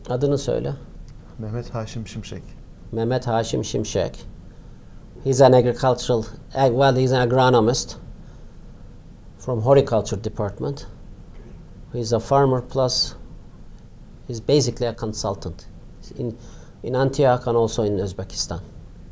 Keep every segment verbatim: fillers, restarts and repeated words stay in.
Adını söyle. Mehmet Haşim Şimşek. Mehmet Haşim Şimşek. He's an agricultural, well, he's an agronomist from horticulture department. He's a farmer plus he's basically a consultant in in Antioch and also in Uzbekistan.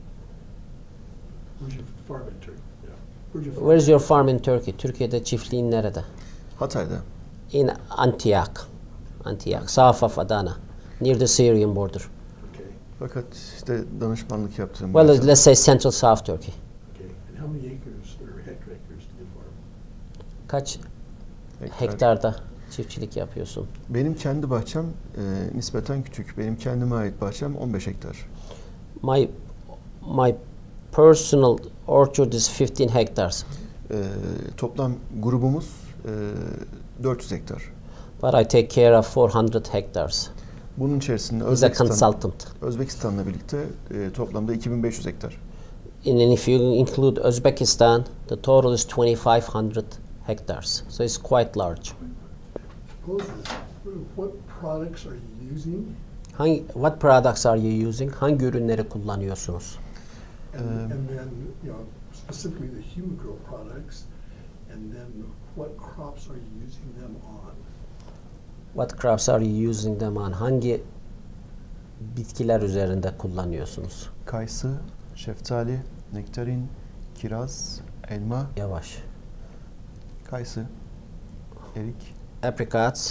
Where's your farm in Turkey? Yeah. Where's your farm? Where's your farm in Turkey? Türkiye'de çiftliğin nerede? Hatay'da. In Antioch. Antioch, south of Adana, near the Syrian border. Okay. Fakat işte danışmanlık yaptığım. Well, mesela- let's say central south Turkey. Okay. And how many acres or hectare acres do you farm? Kaç Hektar. hektarda çiftçilik yapıyorsun? Benim kendi bahçem e, nispeten küçük. Benim kendime ait bahçem on beş hektar. My my personal orchard is fifteen hectares, E, toplam grubumuz e, dört yüz hektar. but I take care of four hundred hectares. Bunun içerisinde He's a Özbekistan, consultant. Özbekistan'la birlikte e, toplamda iki bin beş yüz hektar. And then if you include Uzbekistan, the total is twenty-five hundred hectares. So it's quite large. Suppose what products are you using? Hangi, what products are you using? Hangi ürünleri kullanıyorsunuz? And, Um, and then, you know, specifically the Huma Gro products, and then what crops are you using them on? What crops are you using them on? Hangi bitkiler üzerinde kullanıyorsunuz? Kayısı, şeftali, nektarin, kiraz, elma, Yavaş. kayısı, erik, Apricots.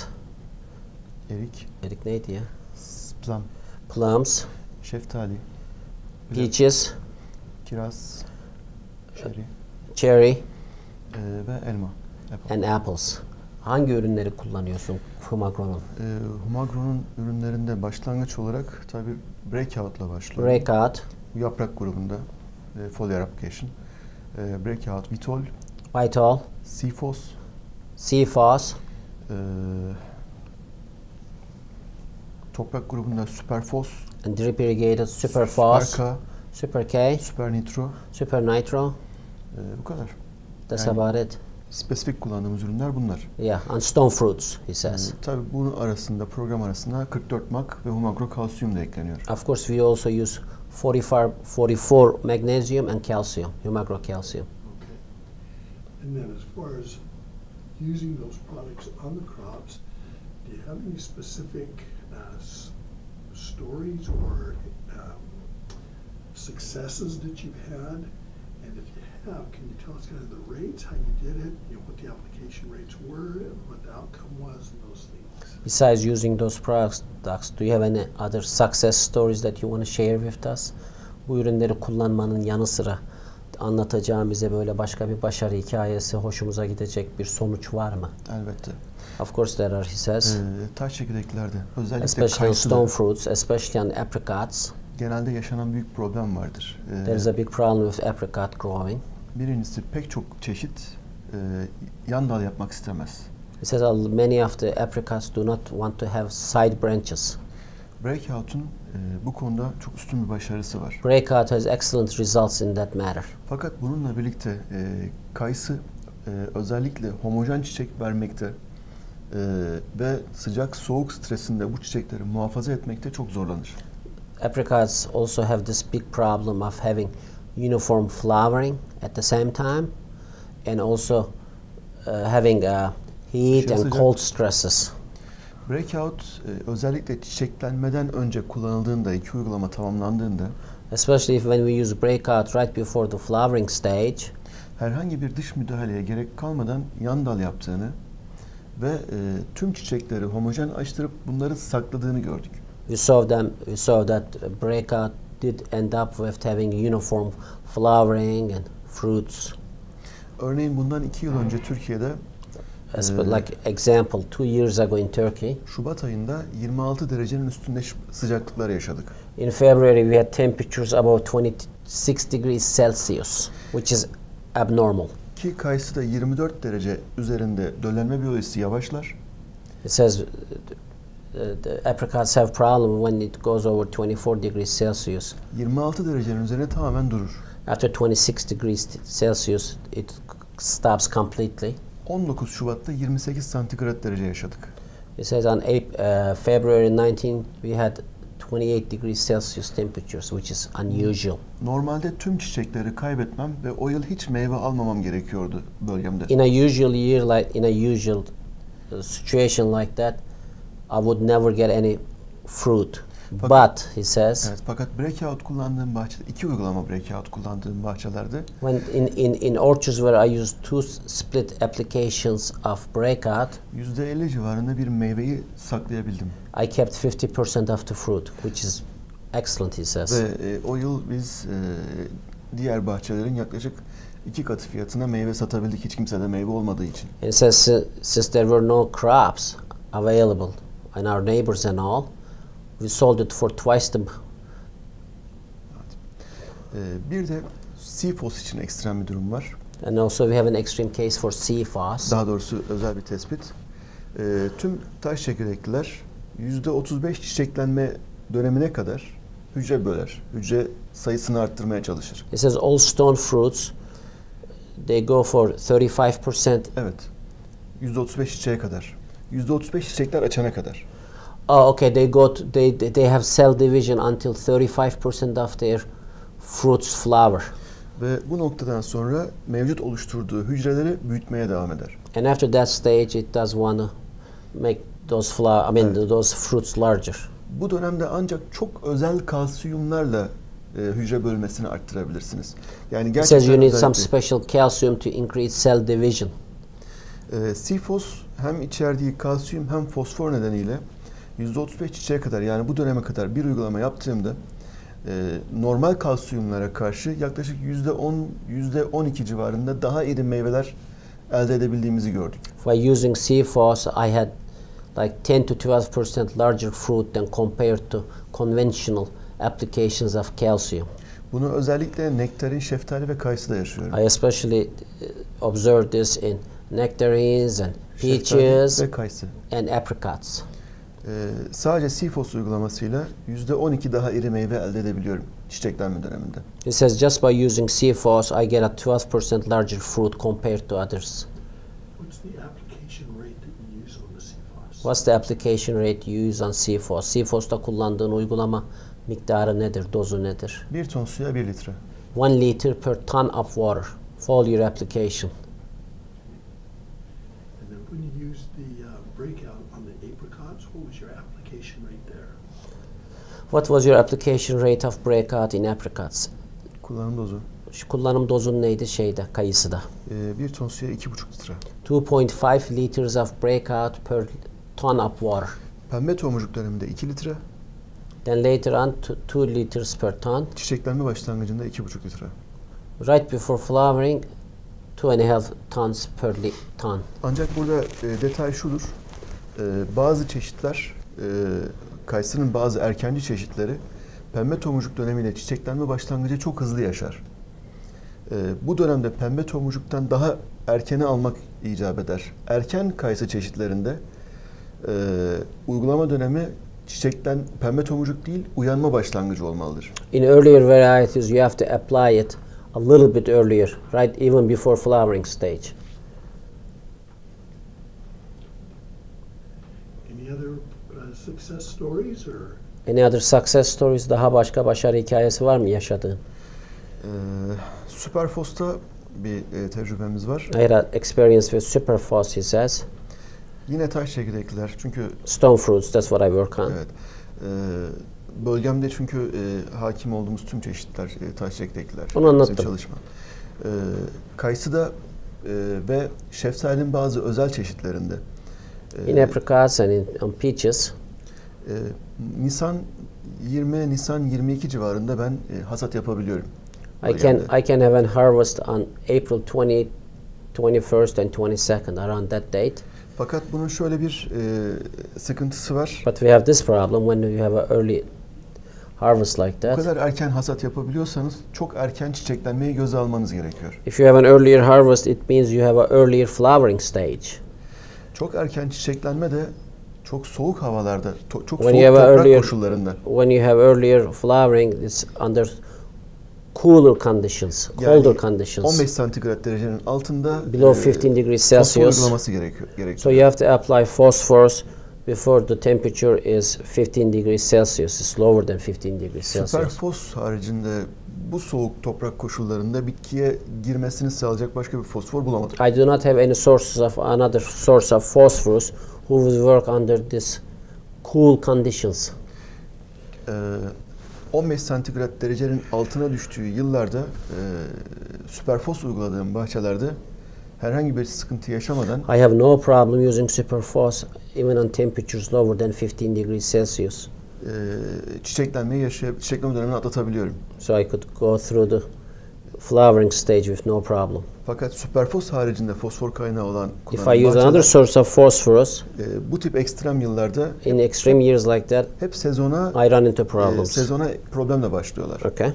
erik, Erik neydi ya? plum, Plums. şeftali, Peaches. kiraz, cherry Cherry. e, ve elma. Apple. And apples. Hangi ürünleri kullanıyorsun Huma Gro'nun? E, Huma Gro'nun ürünlerinde başlangıç olarak tabi Breakout'la başlıyor. Breakout. Bu yaprak grubunda e, foliar application. E, Breakout, Vitol, Vitol. C-Phos, C-Phos. e, toprak grubunda Superphos, And drip irrigated Super Phos. Super K, Super K. Super Nitro. Super Nitro. E, bu kadar. That's Yani- about it. Spesifik kullandığımız ürünler bunlar. Yeah. And stone fruits, he says. E, tabi bunun arasında, program arasında kırk dört mak ve Huma Gro kalsiyum da ekleniyor. Of course, we also use forty-four, forty-four magnesium and calcium, Huma Gro calcium. Okay. And then as far as using those products on the crops, do you have any specific uh, s- stories or um, successes that you've had? And if you have, can you tell us kind of the rates, how you did it, you know, what the application rates were, and what the outcome was, and those things? Besides using those products, do you have any other success stories that you want to share with us? Bu ürünleri kullanmanın yanı sıra anlatacağım bize böyle başka bir başarı hikayesi, hoşumuza gidecek bir sonuç var mı? Elbette. Of course there are, he says. Ee, taş çekirdeklerde özellikle Especially on kayısıda stone fruits, especially on apricots. genelde yaşanan büyük problem vardır. Ee, There is a big problem with apricot growing. birincisi pek çok çeşit e, yan dal yapmak istemez. He says uh, many of the apricots do not want to have side branches. Breakout'un e, bu konuda çok üstün bir başarısı var. Breakout has excellent results in that matter. Fakat bununla birlikte e, kayısı e, özellikle homojen çiçek vermekte e, ve sıcak soğuk stresinde bu çiçekleri muhafaza etmekte çok zorlanır. Apricots also have this big problem of having uniform flowering at the same time, and also uh, having uh, heat Aşırı and sıcak. cold stresses. Breakout e, özellikle çiçeklenmeden önce kullanıldığında, iki uygulama tamamlandığında Especially if when we use breakout right before the flowering stage, herhangi bir dış müdahaleye gerek kalmadan yan dal yaptığını ve e, tüm çiçekleri homojenleştirip bunları sakladığını gördük. we saw them. We saw that uh, breakout did end up with having uniform flowering and fruits. Örneğin bundan iki yıl önce Türkiye'de As Ee, like example, two years ago in Turkey, Şubat ayında yirmi altı derecenin üstünde ş- sıcaklıklar yaşadık. in February we had temperatures above twenty-six degrees Celsius, which is abnormal. Ki kayısıda yirmi dört derece üzerinde döllenme biyolojisi yavaşlar. It says uh, the apricots have problem when it goes over twenty-four degrees Celsius. yirmi altı derecenin üzerine tamamen durur. After twenty-six degrees Celsius, it stops completely. on dokuz Şubat'ta yirmi sekiz santigrat derece yaşadık. It says on April, uh, February nineteenth we had twenty-eight degrees Celsius temperatures, which is unusual. Normalde tüm çiçekleri kaybetmem ve o yıl hiç meyve almamam gerekiyordu bölgemde. In a usual year, like in a usual uh, situation like that, I would never get any fruit. Fakat, But he says, evet, fakat Breakout kullandığım bahçede, iki uygulama Breakout kullandığım bahçelerde, when in, in, in orchards where I used two split applications of Breakout, yüzde elli civarında bir meyveyi saklayabildim. I kept fifty percent of the fruit, which is excellent, he says. Ve e, o yıl biz e, diğer bahçelerin yaklaşık iki katı fiyatına meyve satabildik, hiç kimsede meyve olmadığı için. And it says, uh, since there were no crops available and our neighbors and all, we sold it for twice the. Evet. E, bir de C-Phos için ekstrem bir durum var. And also we have an extreme case for C-Phos. Daha doğrusu özel bir tespit. E, tüm taş çekirdekliler yüzde otuz beş çiçeklenme dönemine kadar hücre böler. Hücre sayısını arttırmaya çalışır. It says all stone fruits, they go for thirty-five percent. Evet. yüzde otuz beş çiçeğe kadar. yüzde otuz beş çiçekler açana kadar. Oh, okay. They go. To, they they have cell division until thirty-five percent of their fruits flower. Ve bu noktadan sonra mevcut oluşturduğu hücreleri büyütmeye devam eder. And after that stage, it does want to make those flower. I mean, Evet. those fruits larger. Bu dönemde ancak çok özel kalsiyumlarla e, hücre bölmesini arttırabilirsiniz. Yani It gerçekten says you need some özellikle, special calcium to increase cell division. e, C-Phos hem içerdiği kalsiyum hem fosfor nedeniyle yüzde otuz beş çiçeğe kadar, yani bu döneme kadar bir uygulama yaptığımda e, normal kalsiyumlara karşı yaklaşık yüzde on, yüzde on iki civarında daha iri meyveler elde edebildiğimizi gördük. By using C-Phos, I had like ten to twelve percent larger fruit than compared to conventional applications of calcium. Bunu özellikle nektarin, şeftali ve kayısıda yaşıyorum. I especially uh, observed this in nectarines and Şeftali peaches ve kayısı. and apricots. Ee, sadece C-Phos uygulamasıyla yüzde on iki daha iri meyve elde edebiliyorum çiçeklenme döneminde. It says just by using C-Phos, I get a twelve percent larger fruit compared to others. What's the application rate that you use on the C-Phos? What's the application rate you use on C-Phos? C-Phos'ta kullandığın uygulama miktarı nedir, dozu nedir? Bir ton suya bir litre. One liter per ton of water. Foliar application. And then when you used the uh, Breakout on the apricots, what was your application rate there? What was your application rate of Breakout in apricots? Kullanım dozu. Şu kullanım dozun neydi şeyde, kayısıda? Ee, bir ton suya iki buçuk litre. two point five liters of Breakout per ton of water. Pembe tomurcuk döneminde iki litre. Then later on two liters per ton. Çiçeklenme başlangıcında iki buçuk litre. Right before flowering, two and a half tons per li ton. Ancak burada e, detay şudur. E, bazı çeşitler, e, kayısının bazı erkenci çeşitleri pembe tomurcuk dönemiyle çiçeklenme başlangıcı çok hızlı yaşar. E, bu dönemde pembe tomurcuktan daha erkene almak icap eder. Erken kayısı çeşitlerinde e, uygulama dönemi çiçekten pembe tomurcuk değil, uyanma başlangıcı olmalıdır. In earlier varieties, you have to apply it a little bit earlier, right, even before flowering stage. Any other uh, success stories or? Any other success stories? Daha başka başarı hikayesi var mı yaşadığın? Ee, C-Phos'ta bir e, tecrübemiz var. I had an experience with C-Phos, he says. Yine taş çekirdekliler çünkü Stone fruits, that's what I work on. evet. E, bölgemde çünkü e, hakim olduğumuz tüm çeşitler e, taş çekirdekliler. Onu anlattım. Bizim çalışma. E, kayısıda e, ve şeftalinin bazı özel çeşitlerinde. E, In apricots and in on peaches. e, Nisan yirmi, Nisan yirmi iki civarında ben e, hasat yapabiliyorum. I can I can have an harvest on April twentieth, twenty-first and twenty-second, around that date. Fakat bunun şöyle bir e, sıkıntısı var. But we have this problem when you have an early harvest like Bu that. kadar erken hasat yapabiliyorsanız çok erken çiçeklenmeyi göze almanız gerekiyor. If you have an earlier harvest, it means you have an earlier flowering stage. Çok erken çiçeklenme de çok soğuk havalarda, to- çok When soğuk you have toprak earlier- koşullarında. When you have earlier flowering, it's under cooler conditions, Yani colder conditions. on beş santigrat derecenin altında Below e, fifteen degrees fosfor Celsius. uygulaması gerekiyor. gerekiyor. So you have to apply phosphorus before the temperature is fifteen degrees Celsius. It's lower than fifteen degrees Celsius. Süperfos haricinde bu soğuk toprak koşullarında bitkiye girmesini sağlayacak başka bir fosfor bulamadım. I do not have any sources of another source of phosphorus who would work under this cool conditions. Ee, on beş santigrat derecenin altına düştüğü yıllarda e, süperfos uyguladığım bahçelerde herhangi bir sıkıntı yaşamadan I have no problem using superphos even on temperatures lower than fifteen degrees Celsius. e, çiçeklenmeyi yaşayıp çiçekleme dönemini atlatabiliyorum. So I could go through the flowering stage with no problem. Fakat süperfos haricinde fosfor kaynağı olan If kullanan I use another bahçeler, source of phosphorus e, bu tip ekstrem yıllarda in extreme years like that, hep sezona I run into e, problems. sezona problemle başlıyorlar. Okay.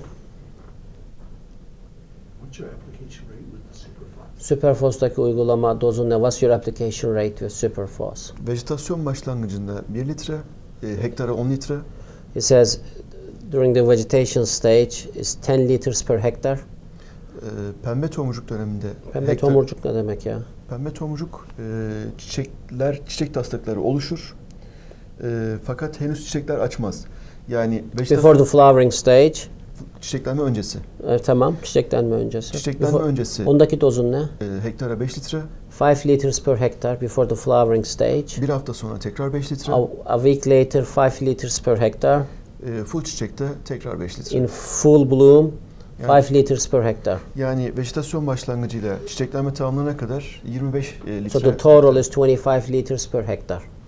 What's your application rate with the superphos? Superphos'taki uygulama dozu ne? What's your application rate with superphos? Vejetasyon başlangıcında bir litre, e, hektara on litre, It says during the vegetation stage is ten liters per hectare. e, pembe tomurcuk döneminde Pembe hektar- tomurcuk ne demek ya? Pembe tomurcuk e, çiçekler, çiçek taslıkları oluşur. E, fakat henüz çiçekler açmaz. Yani Before vejetasyon the flowering stage. çiçeklenme öncesi. E, tamam, çiçeklenme öncesi. Çiçeklenme Before- öncesi Ondaki dozun ne? e, hektara beş litre, five liters per hectare before the flowering stage. bir hafta sonra tekrar beş litre, A, a week later, five liters per hectare. e, full çiçekte tekrar beş litre. In full bloom, Yani- five liters per hectare. Yani vejetasyon başlangıcıyla çiçeklenme tamamlanana kadar yirmi beş e, litre. So the total is twenty-five liters per hectare.